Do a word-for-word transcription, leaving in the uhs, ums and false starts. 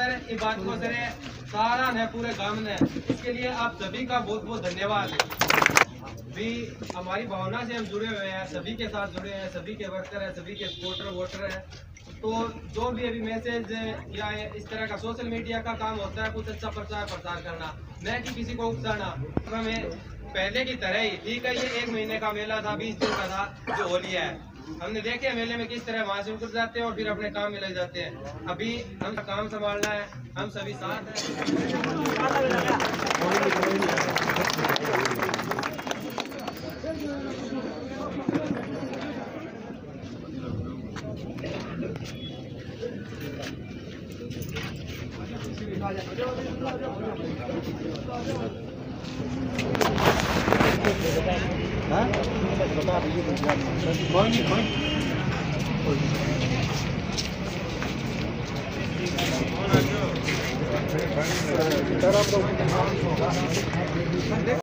Sir ये बात को सर सारा है पूरे गांव ने, इसके लिए आप सभी का बहुत बहुत धन्यवाद भी। हमारी भावना से हम जुड़े हुए हैं, सभी के साथ जुड़े हैं, सभी के वर्कर हैं, सभी के सपोर्टर वोटर हैं। तो जो भी अभी मैसेज या इस तरह का सोशल मीडिया का काम होता है, कुछ अच्छा प्रचार प्रसार करना, न कि किसी को उकसाना। हमें पहले की तरह ही ठीक है, ये एक महीने का मेला था, बीस दिन का था जो होली है, हमने देखे मेले में किस तरह वहां से उतर जाते हैं और फिर अपने काम में लग जाते हैं। अभी हम काम संभालना है, हम सभी साथ हैं। बता दीजिए।